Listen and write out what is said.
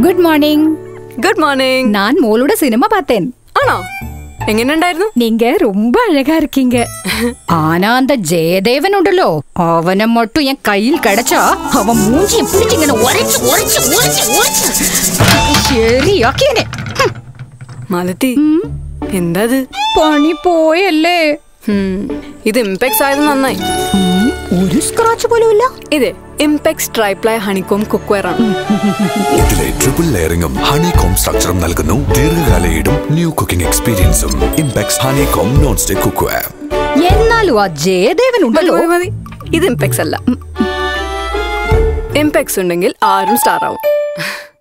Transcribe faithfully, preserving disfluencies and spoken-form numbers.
Good morning. Good morning. ഞാൻ മോളുടെ cinema പാത്തേൻ. ആണോ? എങ്ങനെയുണ്ടായിരുന്നു? நீங்க ரொம்ப அழகா இருக்கீங்க. ஆனா அந்த ஜெயதேவன் உண்டല്ലോ, அவனை மட்டும் என் கையில் கிடைச்சா அவன் மூஞ்சியை பிடிச்சு இങ്ങനെ உரைச்சு உரைச்சு உரைச்சு உரைச்சு ശരിയാക്കിയനെ. മാലതി, എന്താ ഇത്? പണി പോയല്ലേ? ഇത് ഇംപെക്സ് ആയത് നന്നായി. ഒരു സ്ക്രാച്ച് പോലും ഇല്ല. ഇത് ഇംപെക്സ് tri-ply honeycomb cookware ആണ്. ഇതിലെ ട്രിപ്പിൾ ലെയറിംഗും ഹണികോം സ്ട്രക്ചറും നൽകുന്നു ദീർഘകാല ഈടും ന്യൂ കുക്കിംഗ് എക്സ്പീരിയൻസും. Impex Honeycomb Nonstick Cookware. എന്നാലും ആ ജയദേവൻ ഉണ്ടല്ലോ. ഇത് ഇംപെക്സ് അല്ല. ഇംപെക്സ് ഉണ്ടെങ്കിൽ ആരും സ്റ്റാർ ആവും.